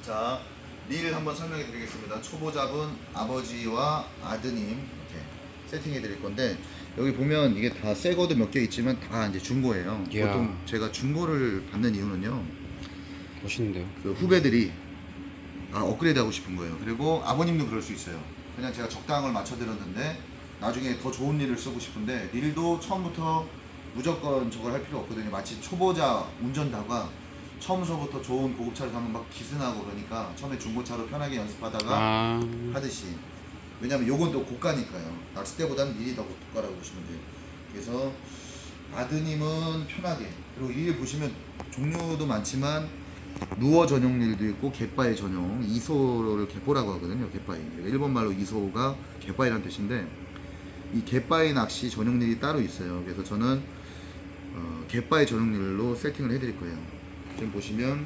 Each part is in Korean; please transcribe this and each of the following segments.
자, 릴 한번 설명해 드리겠습니다. 초보자분 아버지와 아드님 이렇게 세팅해 드릴 건데, 여기 보면 이게 다 새 거도 몇 개 있지만 다 이제 중고예요. 이야. 보통 제가 중고를 받는 이유는요, 멋있는데요. 그 후배들이 업그레이드 하고 싶은 거예요. 그리고 아버님도 그럴 수 있어요. 그냥 제가 적당한 걸 맞춰 드렸는데 나중에 더 좋은 릴을 쓰고 싶은데, 릴도 처음부터 무조건 저걸 할 필요 없거든요. 마치 초보자 운전다가 처음서부터 좋은 고급차를 사면 막 기스나고 그러니까 처음에 중고차로 편하게 연습하다가 하듯이. 왜냐면 요건 또 고가니까요. 낚싯대보다는 릴이 더 고가라고 보시면 돼요. 그래서 아드님은 편하게, 그리고 릴 보시면 종류도 많지만 루어 전용 릴도 있고 갯바위 전용, 이소를 갯보라고 하거든요. 갯바위, 일본 말로 이소가 갯바위라는 뜻인데, 이 갯바위 낚시 전용 릴이 따로 있어요. 그래서 저는 갯바위 전용 릴로 세팅을 해드릴 거예요. 지금 보시면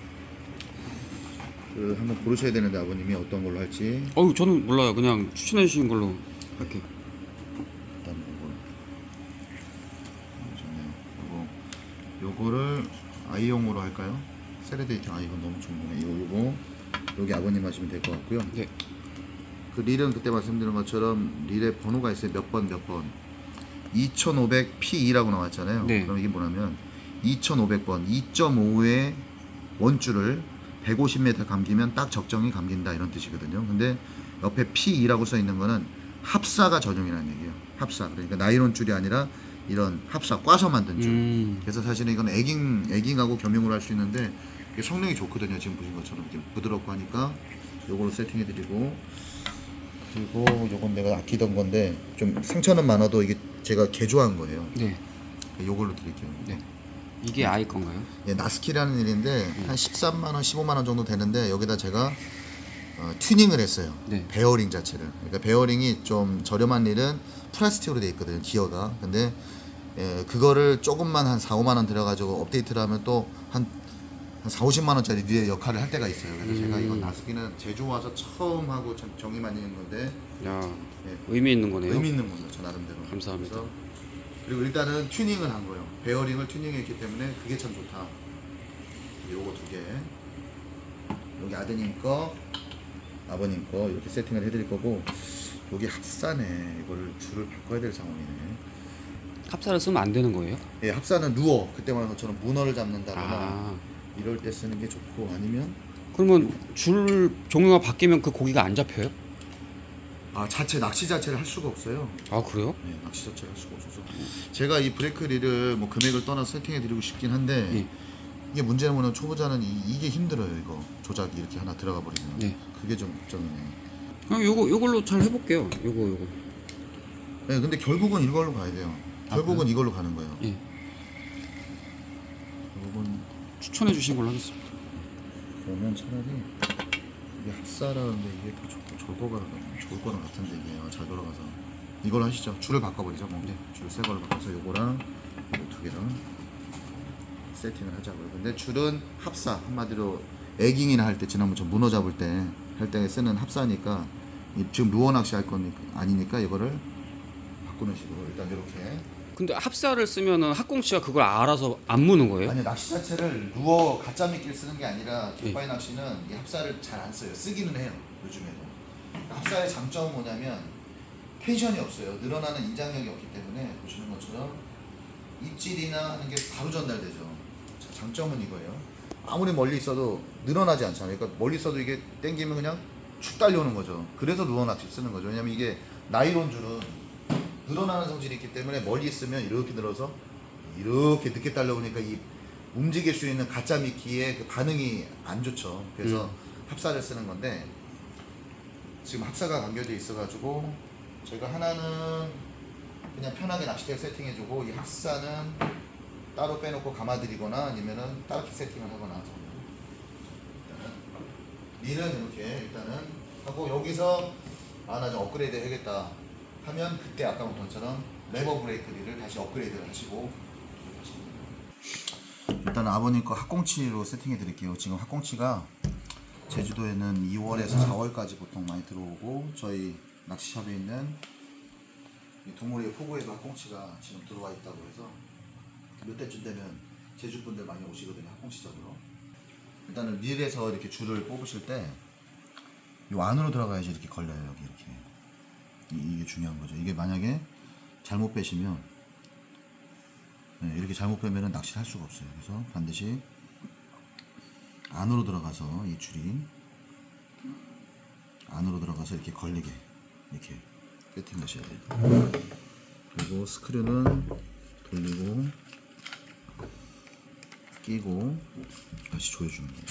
한번 고르셔야 되는데 아버님이 어떤 걸로 할지. 저는 몰라요. 그냥 추천해 주신 걸로 할게요. 일단 요거를 아이용으로 할까요? 세레데이트. 이건 너무 좋네. 요거 여기 아버님 하시면 될 것 같고요. 네. 그 릴은 그때 말씀드린 것처럼 릴의 번호가 있어요. 몇 번 2500 P2라고 나왔잖아요. 네. 그럼 이게 뭐냐면 2500번 2.5의 원줄을 150m 감기면 딱 적정히 감긴다, 이런 뜻이거든요. 근데 옆에 P2라고 써 있는 거는 합사가 전용이라는 얘기예요. 합사. 그러니까 나이론 줄이 아니라 이런 합사, 꽈서 만든 줄. 그래서 사실은 이건 에깅하고 겸용을 할 수 있는데 이게 성능이 좋거든요. 지금 보신 것처럼 이렇게 부드럽고 하니까 요걸로 세팅해 드리고, 그리고 요건 내가 아끼던 건데 좀 상처는 많아도 이게 제가 개조한 거예요. 네. 요걸로 드릴게요. 네. 이게 아이 건가요? 예, 나스키라는 일인데 한 13만원, 15만원 정도 되는데, 여기다 제가 튜닝을 했어요. 네. 베어링 자체를. 그러니까 베어링이 좀 저렴한 릴은 플라스틱으로 되어 있거든요, 기어가. 근데 그거를 조금만 한 4, 5만원 들여가지고 업데이트를 하면 또 한 4, 50만원짜리 릴의 역할을 할 때가 있어요. 그래서 제가 이건 나스키는 제주 와서 처음 하고 참 정이 많이 있는 건데, 야, 예, 의미 있는 거네요. 의미 있는 거죠, 저 나름대로. 감사합니다. 그래서 그리고 일단은 튜닝을 한 거예요. 베어링을 튜닝했기 때문에 그게 참 좋다. 요거 두 개, 여기 아드님 거, 아버님 거 이렇게 세팅을 해드릴 거고, 여기 합사네. 이거를 줄을 바꿔야 될 상황이네. 합사를 쓰면 안 되는 거예요? 예, 합사는 루어, 그때 말한 것처럼 문어를 잡는다거나 이럴 때 쓰는 게 좋고, 아니면 그러면 줄 종류가 바뀌면 그 고기가 안 잡혀요? 낚시 자체를 할 수가 없어요. 그래요? 네, 낚시 자체를 할 수가 없어서 제가 이 브레이크 릴을 뭐 금액을 떠나서 세팅해 드리고 싶긴 한데, 예. 이게 문제는 뭐냐면 초보자는 이게 힘들어요. 이거 조작이 이렇게 하나 들어가 버리면. 네. 그게 좀 걱정이네. 요걸로 잘 해볼게요. 요거. 네, 근데 결국은 이걸로 가야 돼요. 결국은 그래요? 이걸로 가는 거예요. 예. 결국은 추천해 주신 걸로 하겠습니다. 그러면 차라리 이게 합사라는데 이게 더 좋을 거는 같은데, 이게 잘 돌아가서 이걸로 하시죠. 줄을 바꿔버리죠. 뭐. 네. 줄 새 걸로 바꿔서 요거랑 요 두 개랑 세팅을 하자고요. 근데 줄은 합사, 한마디로 에깅이나 할 때, 지난번 저 문어 잡을 때 할 때 쓰는 합사니까, 지금 루어 낚시 할 거니까 아니니까 이거를 바꾸는 식으로 일단 이렇게. 근데 합사를 쓰면은 학꽁치가 그걸 알아서 안 무는 거예요? 아니, 낚시 자체를 루어 가짜 미끼를 쓰는 게 아니라 갯바위 낚시는 이 합사를 잘 안 써요. 쓰기는 해요, 요즘에도. 합사의 장점은 뭐냐면 텐션이 없어요. 늘어나는 인장력이 없기 때문에 보시는 것처럼 입질이나 하는 게 바로 전달되죠. 자, 장점은 이거예요. 아무리 멀리 있어도 늘어나지 않잖아요. 그러니까 멀리 있어도 이게 땡기면 그냥 축 달려오는 거죠. 그래서 루어 낚시 쓰는 거죠. 왜냐면 이게 나이론 줄은 늘어나는 성질이 있기 때문에 멀리 있으면 이렇게 늘어서 이렇게 늦게 달려오니까 이 움직일 수 있는 가짜 미끼의 그 반응이 안 좋죠. 그래서 합사를 쓰는 건데, 지금 합사가 감겨져 있어가지고 제가 하나는 그냥 편하게 낚싯대 세팅해주고, 이 합사는 따로 빼놓고 감아드리거나 아니면은 따로 세팅을 하거나. 일단은 릴은 이렇게 일단은 하고, 여기서 나 좀 업그레이드 해야겠다 하면 그때 아까 본 것처럼 레버 브레이크 릴을 다시 업그레이드를 하시고. 일단 아버님 거 학꽁치로 세팅해 드릴게요. 지금 학꽁치가 제주도에는 2월에서 4월까지 보통 많이 들어오고, 저희 낚시샵에 있는 이 두모리 포구에도 학꽁치가 지금 들어와 있다고 해서 몇 대쯤 되면 제주분들 많이 오시거든요, 학꽁치 잡으러. 일단은 릴에서 이렇게 줄을 뽑으실 때 이 안으로 들어가야지 이렇게 걸려요. 여기 이렇게. 이게 중요한 거죠. 이게 만약에 잘못 빼시면 이렇게 잘못 빼면은 낚시를 할 수가 없어요. 그래서 반드시 안으로 들어가서 이 줄이 안으로 들어가서 이렇게 걸리게 이렇게 세팅하셔야 돼요. 그리고 스크류는 돌리고 끼고 다시 조여주는 거예요.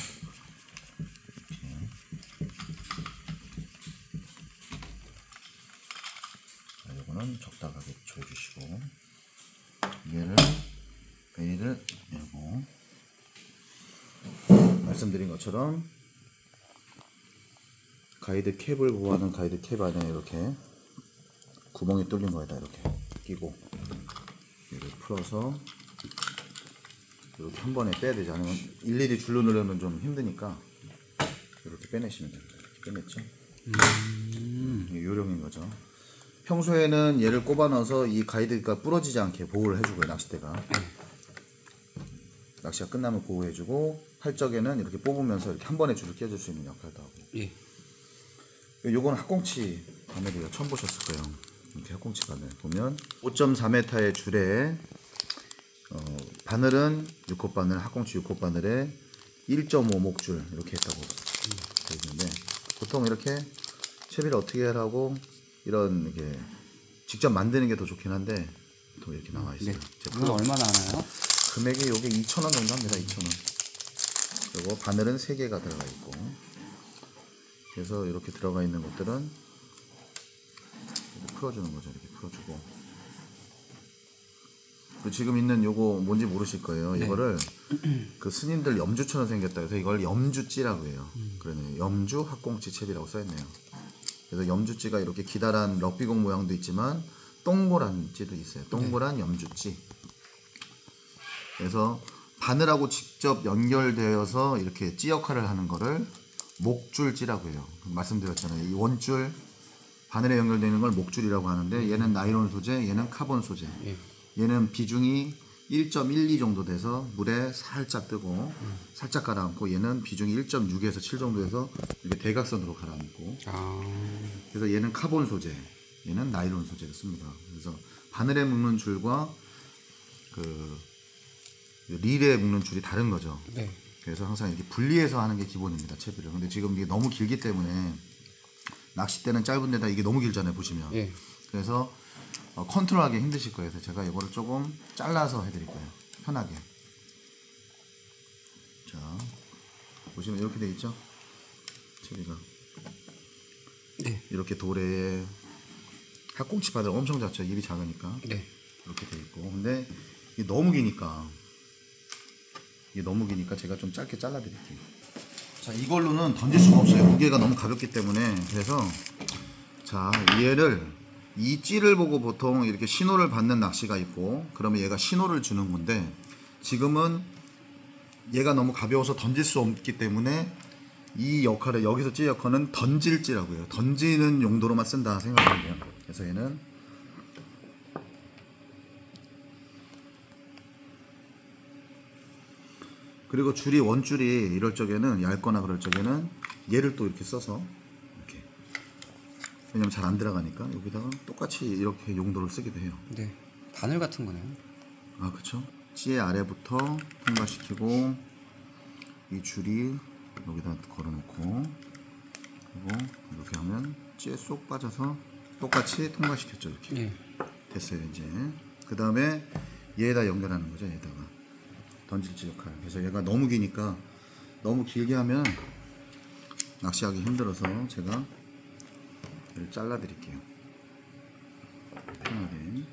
자, 요거는 적당하게 조여주시고 얘를 베일을 열고 말씀드린 것처럼 가이드 캡을 보호하는 가이드 캡 안에 이렇게 구멍이 뚫린 거에다 이렇게 끼고 얘를 풀어서 이렇게 한 번에 빼야 되지 않으면 일일이 줄로 누르면 좀 힘드니까 이렇게 빼내시면 됩니다. 빼냈죠? 이게 요령인 거죠. 평소에는 얘를 꼽아 넣어서 이 가이드가 부러지지 않게 보호를 해주고요. 낚싯대가 낚시가 끝나면 보호해주고 할 적에는 이렇게 뽑으면서 이렇게 한 번에 줄을 껴줄 수 있는 역할도 하고. 예. 요건 합꽁치 바늘이에요. 처음 보셨을 거예요. 이렇게 합꽁치 바늘 보면 5.4m의 줄에 바늘은 6호 바늘, 합꽁치 6호 바늘에 1.5 목줄 이렇게 했다고 되어 있는데 보통 이렇게 채비를 어떻게 하라고 이런 이게 직접 만드는 게 더 좋긴 한데 또 이렇게 나와 있어요. 네. 이거 얼마나 하나요? 금액이 요게 2,000원 정도 합니다. 2,000원. 그리고 바늘은 3개가 들어가 있고 그래서 이렇게 들어가 있는 것들은 이렇게 풀어주는 거죠. 이렇게 풀어주고 그리고 지금 있는 요거 뭔지 모르실 거예요. 네. 이거를 그 스님들 염주처럼 생겼다 해서 이걸 염주찌라고 해요. 그러네요. 염주 합꽁치 채비라고 써있네요. 그래서 염주찌가 이렇게 기다란 럭비공 모양도 있지만 동그란 찌도 있어요. 동그란 염주찌. 그래서 바늘하고 직접 연결되어서 이렇게 찌 역할을 하는 거를 목줄찌라고 해요. 말씀드렸잖아요. 이 원줄 바늘에 연결되는 걸 목줄이라고 하는데 얘는 나일론 소재, 얘는 카본 소재. 얘는 비중이 1.12 정도 돼서 물에 살짝 뜨고 살짝 가라앉고 얘는 비중이 1.6에서 7 정도 돼서 이렇게 대각선으로 가라앉고 그래서 얘는 카본 소재, 얘는 나일론 소재를 씁니다. 그래서 바늘에 묶는 줄과 그 릴에 묶는 줄이 다른 거죠. 네. 그래서 항상 이렇게 분리해서 하는 게 기본입니다. 채비를. 근데 지금 이게 너무 길기 때문에 낚싯대는 짧은 데다 이게 너무 길잖아요. 보시면. 예. 그래서 컨트롤하기 힘드실 거예요. 그래서 제가 이거를 조금 잘라서 해드릴 거예요. 편하게. 자, 보시면 이렇게 돼 있죠? 채비가. 네. 이렇게 도래에 합꽁치 바늘 엄청 작죠. 입이 작으니까. 네. 이렇게 돼 있고. 근데 이게 너무 기니까 제가 좀 짧게 잘라 드릴게요. 자, 이걸로는 던질 수가 없어요. 무게가 너무 가볍기 때문에. 그래서 자, 얘를 이 찌를 보고 보통 이렇게 신호를 받는 낚시가 있고 그러면 얘가 신호를 주는 건데 지금은 얘가 너무 가벼워서 던질 수 없기 때문에 이 역할을 여기서 찌 역할은 던질 찌라고 해요. 던지는 용도로만 쓴다 생각하면 돼요. 그래서 얘는 그리고 줄이 원줄이 이럴 적에는 얇거나 그럴 적에는 얘를 또 이렇게 써서 이렇게 왜냐면 잘 안 들어가니까 여기다가 똑같이 이렇게 용도를 쓰기도 해요. 네. 바늘 같은 거네요. 아, 그쵸? 찌의 아래부터 통과시키고 이 줄이 여기다 걸어놓고 그리고 이렇게 하면 찌에 쏙 빠져서 똑같이 통과시켰죠. 이렇게. 예. 됐어요. 이제 그 다음에 얘에다 연결하는 거죠. 얘에다가 던질지 역할. 그래서 얘가 너무 기니까 너무 길게 하면 낚시하기 힘들어서 제가 얘를 잘라 드릴게요. 편하게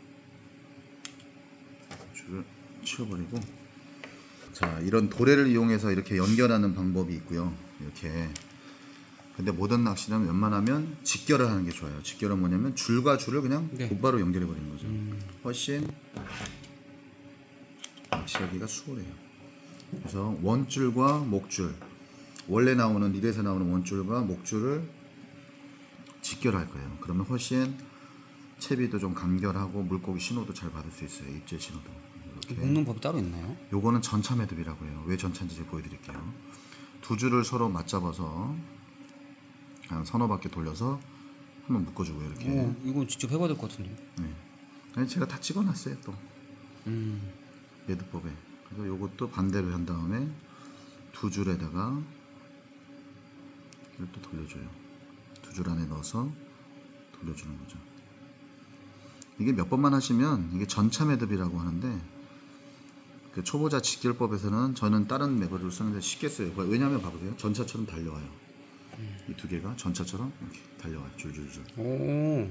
줄을 치워버리고 자, 이런 도래를 이용해서 이렇게 연결하는 방법이 있고요. 이렇게. 근데 모던 낚시는 웬만하면 직결을 하는 게 좋아요. 직결은 뭐냐면 줄과 줄을 그냥 네. 곧바로 연결해 버리는 거죠. 훨씬 낚시하기가 수월해요. 그래서 원줄과 목줄, 원래 나오는 릴에서 나오는 원줄과 목줄을 직결할 거예요. 그러면 훨씬 채비도 좀 간결하고 물고기 신호도 잘 받을 수 있어요. 입질 신호도. 묶는 법이 따로 있나요? 요거는 전차 매듭이라고 해요. 왜 전차인지 제가 보여드릴게요. 두 줄을 서로 맞잡아서 한 서너 바퀴 돌려서 한번 묶어주고요. 이렇게. 오, 이건 직접 해봐야 될 것 같은데. 네. 아니 제가 다 찍어놨어요 또. 음. 매듭법에. 그래서 요것도 반대로 한 다음에 두 줄에다가 이걸 또 돌려줘요. 두 줄 안에 넣어서 돌려주는 거죠. 이게 몇 번만 하시면 이게 전차 매듭이라고 하는데, 그 초보자 직결법에서는 저는 다른 매듭을 쓰는데 쉽게 써요. 왜냐하면 봐보세요. 전차처럼 달려와요. 이 두 개가 전차처럼 이렇게 달려와요. 줄줄줄. 오.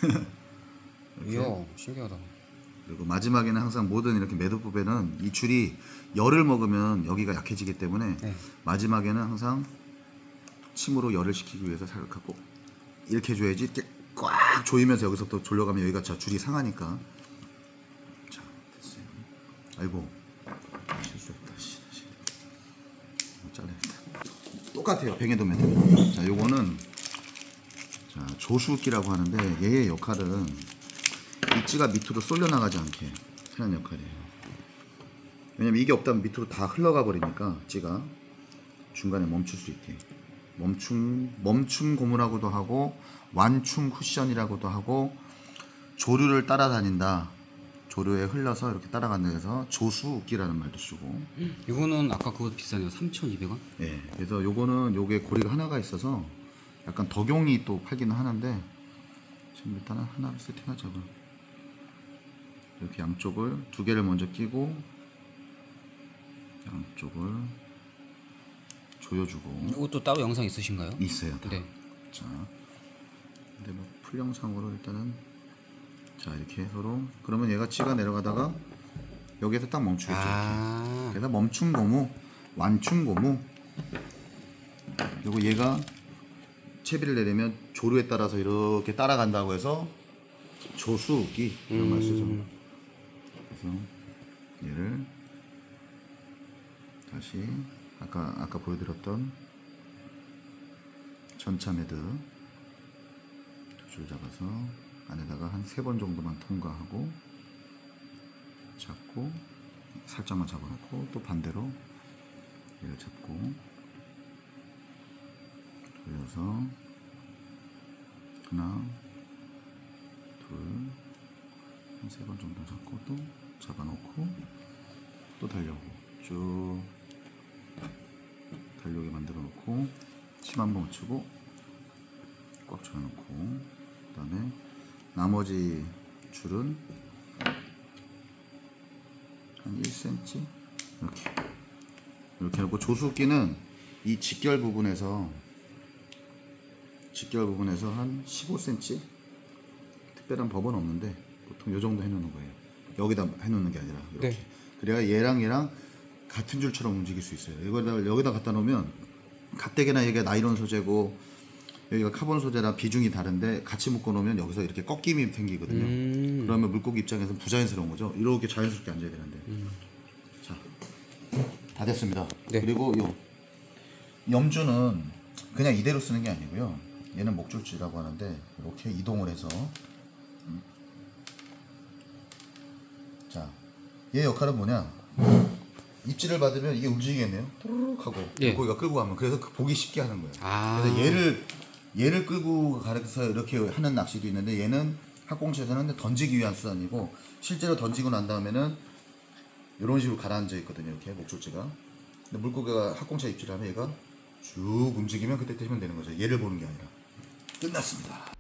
이야, 신기하다. 그리고 마지막에는 항상 모든 이렇게 매듭법에는 이 줄이 열을 먹으면 여기가 약해지기 때문에 네. 마지막에는 항상 침으로 열을 식히기 위해서 살짝 꼭 이렇게 해줘야지. 이렇게 꽉 조이면서 여기서부터 졸려가면 여기가 줄이 상하니까. 자, 됐어요. 아이고, 실수했다. 다시 잘라야겠다. 똑같아요. 뱅에도 매듭. 자, 요거는 자, 조수기라고 하는데 얘의 역할은 이 찌가 밑으로 쏠려 나가지 않게 하는 역할이에요. 왜냐면 이게 없다면 밑으로 다 흘러가 버리니까 찌가 중간에 멈출 수 있게. 멈춤 고무라고도 하고 완충 쿠션이라고도 하고, 조류를 따라다닌다, 조류에 흘러서 이렇게 따라간다 해서 조수기라는 말도 쓰고. 이거는 아까 그거 비싸네요. 3,200원? 예, 그래서 요거는 요게 고리가 하나가 있어서 약간 덕용이 또 팔기는 하는데, 지금 일단은 하나를 세팅하자고요. 이렇게 양쪽을 두 개를 먼저 끼고 양쪽을 조여주고. 이것도 따로 영상 있으신가요? 있어요. 다. 네. 자, 근데 뭐 풀영상으로 일단은 자 이렇게 서로, 그러면 얘가 찌가 내려가다가 여기에서 딱 멈추겠죠. 아. 그래서 멈춤 고무, 완충 고무. 그리고 얘가 채비를 내리면 조류에 따라서 이렇게 따라간다고 해서 조수기 이런 말 쓰죠. 그래서 얘를 다시 아까 보여드렸던 전차 매듭 두 줄 잡아서 안에다가 한 3번 정도만 통과하고 잡고 살짝만 잡아놓고, 또 반대로 얘를 잡고 돌려서 하나 둘 한 3번 정도 잡고 또 잡아놓고 또 달려오고 쭉 달려오게 만들어 놓고 침 한번 붙이고 꽉 조여놓고, 그 다음에 나머지 줄은 한 1cm 이렇게 하고, 조수기는 이 직결 부분에서 한 15cm, 특별한 법은 없는데 보통 이 정도 해놓는 거예요. 여기다 해놓는 게 아니라 이렇게. 네. 그래야 얘랑 같은 줄처럼 움직일 수 있어요. 이걸 여기다 갖다 놓으면 가뜩이나 얘가 나이론 소재고 여기가 카본 소재랑 비중이 다른데 같이 묶어 놓으면 여기서 이렇게 꺾임이 생기거든요. 그러면 물고기 입장에서는 부자연스러운 거죠. 이렇게 자연스럽게 앉아야 되는데. 자, 다 됐습니다. 네. 그리고 요 염주는 그냥 이대로 쓰는 게 아니고요. 얘는 목줄지라고 하는데 이렇게 이동을 해서 자, 얘 역할은 뭐냐? 입질을 받으면 이게 움직이겠네요. 또르륵 하고 예. 물고기가 끌고 가면, 그래서 보기 쉽게 하는 거예요. 아. 그래서 얘를 끌고 가서 이렇게 하는 낚시도 있는데, 얘는 학공시에서는 던지기 위한 수단이고, 실제로 던지고 난 다음에는 이런 식으로 가라앉아 있거든요. 이렇게 목줄지가. 근데 물고기가 학공시에 입질하면 얘가 쭉 움직이면 그때 뜨시면 되는 거죠. 얘를 보는 게 아니라. 끝났습니다.